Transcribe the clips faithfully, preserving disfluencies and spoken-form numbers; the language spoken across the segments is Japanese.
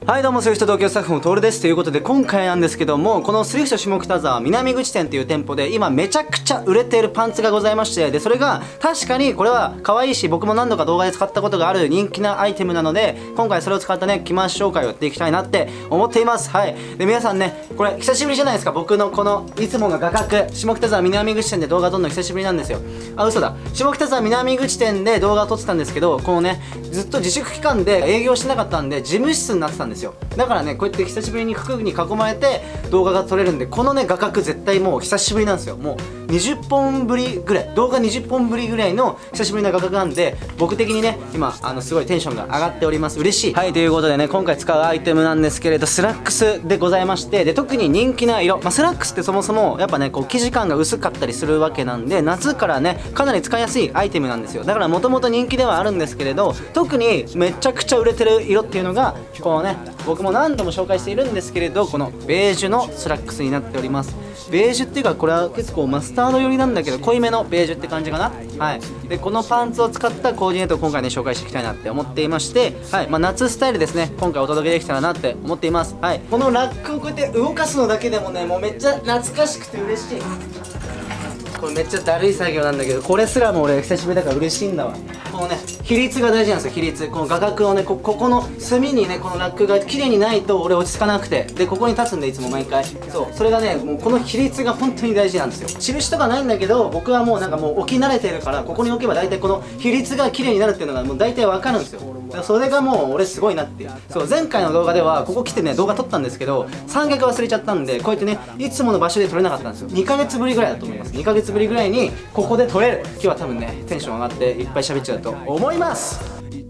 はいどうも、スイフト東京スタッフのトールです。ということで今回なんですけども、このスイフト下北沢南口店という店舗で今めちゃくちゃ売れているパンツがございまして、でそれが確かにこれは可愛いし、僕も何度か動画で使ったことがある人気なアイテムなので、今回それを使ったね着回し紹介をやっていきたいなって思っています。はい。で皆さんね、これ久しぶりじゃないですか。僕のこのいつもの画角、下北沢南口店で動画撮るの久しぶりなんですよ。あ、嘘だ、下北沢南口店で動画を撮ってたんですけど、このねずっと自粛期間で営業してなかったんで事務室になってたんですよ。だからね、こうやって久しぶりに服に囲まれて動画が撮れるんで、このね画角絶対もう久しぶりなんですよ。もうにじゅっぽんぶりぐらい、動画にじゅっぽんぶりぐらいの久しぶりな画角なんで、僕的にね今あのすごいテンションが上がっております。嬉しい。はい、ということでね、今回使うアイテムなんですけれど、スラックスでございまして、で特に人気な色、まあ、スラックスってそもそもやっぱねこう生地感が薄かったりするわけなんで、夏からねかなり使いやすいアイテムなんですよ。だからもともと人気ではあるんですけれど、特にめちゃくちゃ売れてる色っていうのがこのね、僕も何度も紹介しているんですけれど、このベージュのスラックスになっております。ベージュっていうか、これは結構マスタード寄りなんだけど濃いめのベージュって感じかな。はい。でこのパンツを使ったコーディネートを今回ね紹介していきたいなって思っていまして、はい、まあ、夏スタイルですね、今回お届けできたらなって思っています。はい。このラックをこうやって動かすのだけでもね、もうめっちゃ懐かしくて嬉しい。これめっちゃだるい作業なんだけど、これすらも俺久しぶりだから嬉しいんだわ。このね比率が大事なんですよ。比率、この画角をね、こここの隅にねこのラックが綺麗にないと俺落ち着かなくて、でここに立つんでいつも毎回。そう、それがねもうこの比率が本当に大事なんですよ。印とかないんだけど、僕はもうなんかもう置き慣れてるから、ここに置けば大体この比率が綺麗になるっていうのがもう大体わかるんですよ。それがもう俺すごいなっていう。そう、前回の動画ではここ来てね動画撮ったんですけど、三脚忘れちゃったんで、こうやってねいつもの場所で撮れなかったんですよ。にかげつぶりぐらいだと思います。にかげつぶりぐらいにここで撮れる。今日は多分ねテンション上がっていっぱい喋っちゃうと思います。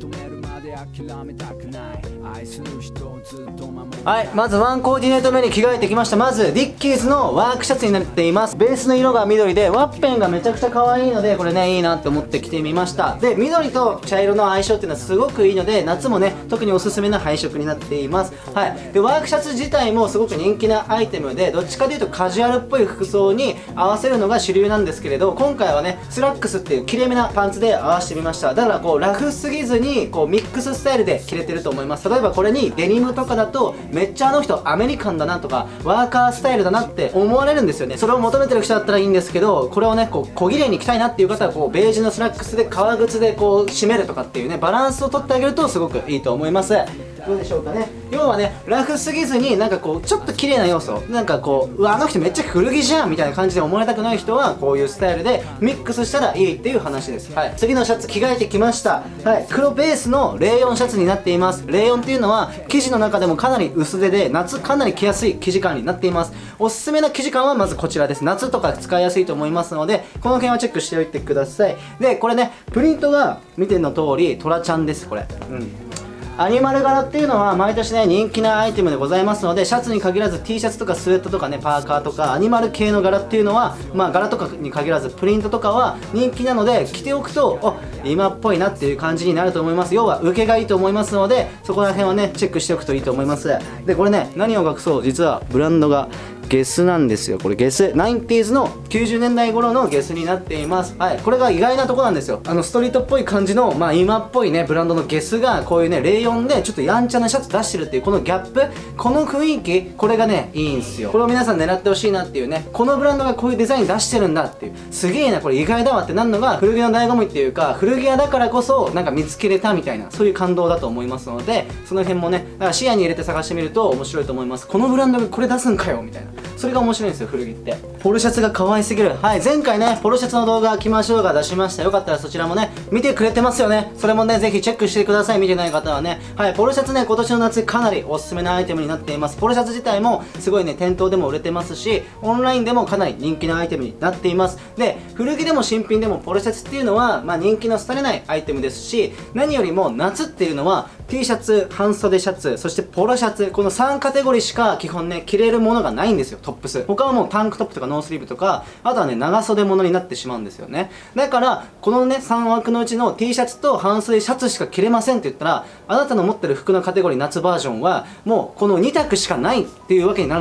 はい、まずワンコーディネート目に着替えてきました。まずディッキーズのワークシャツになっています。ベースの色が緑でワッペンがめちゃくちゃ可愛いので、これねいいなって思って着てみました。で緑と茶色の相性っていうのはすごくいいので、夏もね特におすすめな配色になっています。はい。でワークシャツ自体もすごく人気なアイテムで、どっちかというとカジュアルっぽい服装に合わせるのが主流なんですけれど、今回はねスラックスっていうきれいめなパンツで合わせてみました。だからこうラフすぎずにこうミックススタイルで着れてると思います。例えばこれにデニムとかだとめっちゃあの人アメリカンだなとかワーカースタイルだなって思われるんですよね。それを求めてる人だったらいいんですけど、これをねこう小綺麗に着たいなっていう方はこうベージュのスラックスで革靴でこう締めるとかっていうねバランスをとってあげるとすごくいいと思います。どうでしょうかね。要はねラフすぎずになんかこうちょっと綺麗な要素、なんかこううわあの人めっちゃ古着じゃんみたいな感じで思われたくない人はこういうスタイルでミックスしたらいいっていう話です。はい。次のシャツ着替えてきました。はい。黒ベースのレーヨンシャツになっています。レーヨンっていうのは生地の中でもかなり薄手で夏かなり着やすい生地感になっています。おすすめな生地感はまずこちらです。夏とか使いやすいと思いますので、この辺はチェックしておいてください。でこれねプリントが見ての通りトラちゃんです。これうんアニマル柄っていうのは毎年ね人気なアイテムでございますので、シャツに限らず T シャツとかスウェットとかねパーカーとかアニマル系の柄っていうのは、まあ柄とかに限らずプリントとかは人気なので、着ておくとあ今っぽいなっていう感じになると思います。要は受けがいいと思いますので、そこら辺はねチェックしておくといいと思います。でこれね何を隠そう、実はブランドがゲスなんですよ。これゲスナインティーズのきゅうじゅうねんだい頃のゲスになっています。はい。これが意外なとこなんですよ。あのストリートっぽい感じのまあ今っぽいねブランドのゲスがこういうねレーヨンでちょっとやんちゃなシャツ出してるっていうこのギャップ、この雰囲気、これがねいいんすよ。これを皆さん狙ってほしいなっていうね、このブランドがこういうデザイン出してるんだっていう、すげえなこれ意外だわってなるのが古着の醍醐味っていうか、古着屋だからこそなんか見つけれたみたいな、そういう感動だと思いますので、その辺もねだから視野に入れて探してみると面白いと思います。このブランドがこれ出すんかよみたいな、それが面白いんですよ古着って。ポロシャツが可愛すぎる。はい。前回ねポロシャツの動画着回し動画出しました。よかったらそちらもね見てくれてますよね。それもねぜひチェックしてください。見てない方はね。はい。ポロシャツね今年の夏かなりおすすめなアイテムになっています。ポロシャツ自体もすごいね店頭でも売れてますし、オンラインでもかなり人気なアイテムになっています。で古着でも新品でもポロシャツっていうのはまあ人気の廃れないアイテムですし、何よりも夏っていうのは T シャツ、半袖シャツ、そしてポロシャツ、このさんカテゴリーしか基本ね着れるものがないんですよ。トップス他はもうタンクトップとかノースリーブとか、あとはね長袖ものになってしまうんですよね。だからこのねさん枠のうちの T シャツと半袖シャツしか着れませんって言ったら、あなたの持ってる服のカテゴリー夏バージョンはもうこのに択しかないっていうわけになるんですよ。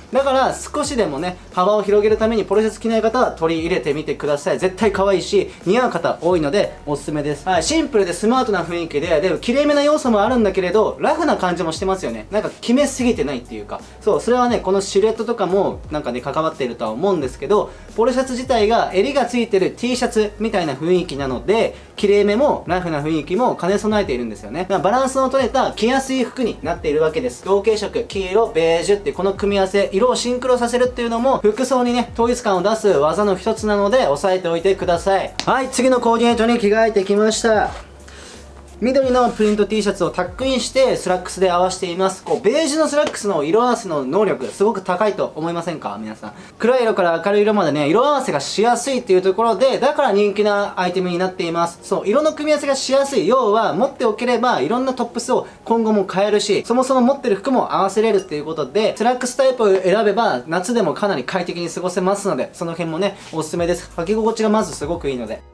だから少しでもね幅を広げるためにポロシャツ着ない方は取り入れてみてください。絶対可愛いし似合う方多いのでおすすめです。はい、シンプルでスマートな雰囲気で、でも綺麗めな要素もあるんだけれどラフな感じもしてますよね。なんか決めすぎてないっていうか、そうそれはねこのシルエットとかもなんかね関わっているとは思うんですけど、ポロシャツ自体が襟がついてる T シャツみたいな雰囲気なので綺麗めもラフな雰囲気も兼ね備えているんですよね。だからバランスの取れた着やすい服になっているわけです。同系色黄色ベージュってこの組み合わせ、色をシンクロさせるっていうのも服装にね統一感を出す技の一つなので押さえておいてください。はい、次のコーディネートに着替えてきました。緑のプリント T シャツをタックインしてスラックスで合わせています。こうベージュのスラックスの色合わせの能力すごく高いと思いませんか皆さん。暗い色から明るい色までね色合わせがしやすいっていうところで、だから人気なアイテムになっています。そう色の組み合わせがしやすい、要は持っておければいろんなトップスを今後も変えるし、そもそも持ってる服も合わせれるっていうことでスラックスタイプを選べば夏でもかなり快適に過ごせますので、その辺もねおすすめです。履き心地がまずすごくいいので。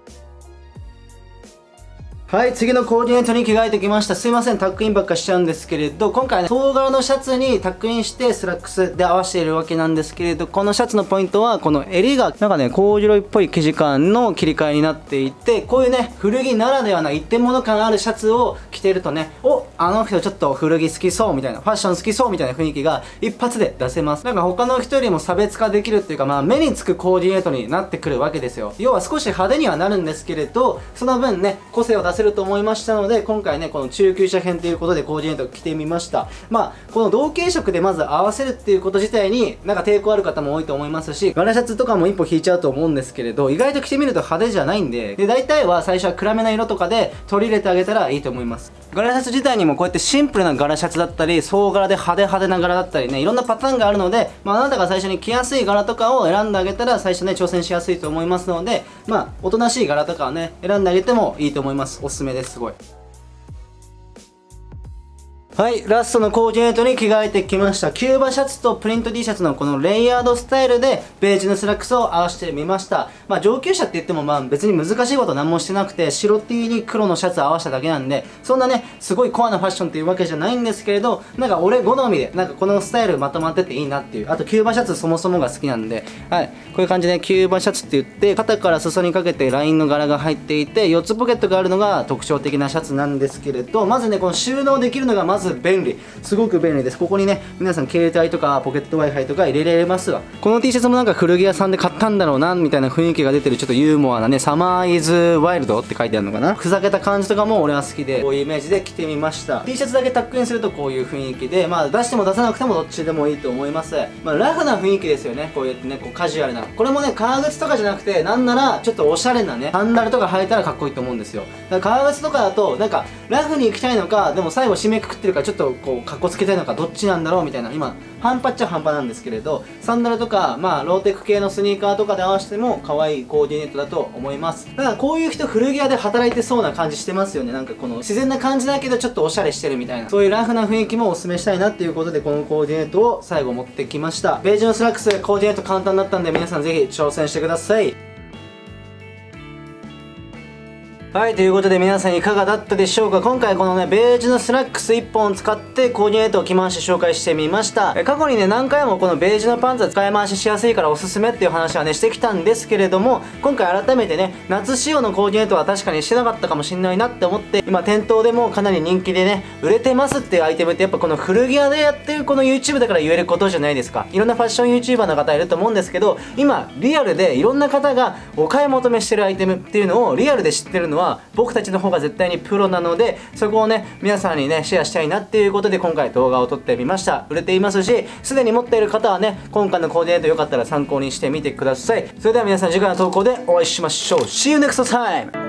はい、次のコーディネートに着替えてきました。すいません、タックインばっかしちゃうんですけれど、今回ね、唐柄のシャツにタックインしてスラックスで合わせているわけなんですけれど、このシャツのポイントは、この襟が、なんかね、コーデュロイっぽい生地感の切り替えになっていて、こういうね、古着ならではな一点物感あるシャツを着てるとね、お、あの人ちょっと古着好きそうみたいな、ファッション好きそうみたいな雰囲気が一発で出せます。なんか他の人よりも差別化できるっていうか、まあ目につくコーディネートになってくるわけですよ。要は少し派手にはなるんですけれど、その分ね、個性を出せると思いましたので、ので今回ねこの中級者編ということでコーディネートを着てみました。まあこの同系色でまず合わせるっていうこと自体になんか抵抗ある方も多いと思いますし、柄シャツとかも一歩引いちゃうと思うんですけれど、意外と着てみると派手じゃないんで、で大体は最初は暗めな色とかで取り入れてあげたらいいと思います。柄シャツ自体にもこうやってシンプルな柄シャツだったり総柄で派手派手な柄だったりね、いろんなパターンがあるので、まあ、あなたが最初に着やすい柄とかを選んであげたら最初ね挑戦しやすいと思いますので、まあおとなしい柄とかをね選んであげてもいいと思います。おすすめです。すごい。はい、ラストのコーディネートに着替えてきました。キューバシャツとプリント T シャツのこのレイヤードスタイルでベージュのスラックスを合わせてみました。まあ上級者って言ってもまあ別に難しいこと何もしてなくて、白 T に黒のシャツ合わせただけなんで、そんなねすごいコアなファッションっていうわけじゃないんですけれど、なんか俺好みでなんかこのスタイルまとまってていいなっていう、あとキューバシャツそもそもが好きなんで、はい、こういう感じでキューバシャツって言って肩から裾にかけてラインの柄が入っていてよっつポケットがあるのが特徴的なシャツなんですけれど、まずねこの収納できるのがまず便利、すごく便利です。ここにね皆さん携帯とかポケット Wi-Fi とか入れられますわ。この T シャツもなんか古着屋さんで買ったんだろうなみたいな雰囲気が出てるちょっとユーモアなね、サマーイズワイルドって書いてあるのかな、ふざけた感じとかも俺は好きで、こういうイメージで着てみました。 T シャツだけタックインするとこういう雰囲気で、まあ出しても出さなくてもどっちでもいいと思います。まあラフな雰囲気ですよね、こうやってねこうカジュアルな、これもね革靴とかじゃなくてなんならちょっとおしゃれなねサンダルとか履いたらかっこいいと思うんですよ。だから革靴とかだとなんかラフに行きたいのか、でも最後締めくくってるからちょっとこうかっこつけたいのかどっちなんだろうみたいな、今半端っちゃ半端なんですけれど、サンダルとかまあローテク系のスニーカーとかで合わせても可愛いコーディネートだと思います。だからこういう人古着屋で働いてそうな感じしてますよね。なんかこの自然な感じだけどちょっとおしゃれしてるみたいな、そういうラフな雰囲気もおすすめしたいなっていうことでこのコーディネートを最後持ってきました。ベージュのスラックスコーディネート簡単だったんで皆さんぜひ挑戦してください。はい、ということで皆さんいかがだったでしょうか。今回このねベージュのスラックスいっぽん使ってコーディネートを着回し紹介してみました。え過去にね何回もこのベージュのパンツは使い回ししやすいからおすすめっていう話はねしてきたんですけれども、今回改めてね夏仕様のコーディネートは確かにしてなかったかもしれないなって思って、今店頭でもかなり人気でね売れてますっていうアイテムってやっぱこの古着屋でやってるこの YouTube だから言えることじゃないですか。いろんなファッション YouTuber の方いると思うんですけど、今リアルでいろんな方がお買い求めしてるアイテムっていうのをリアルで知ってるのは僕たちの方が絶対にプロなので、そこをね皆さんにねシェアしたいなっていうことで今回動画を撮ってみました。売れていますし、すでに持っている方はね今回のコーディネートよかったら参考にしてみてください。それでは皆さん次回の投稿でお会いしましょう。 See you next time!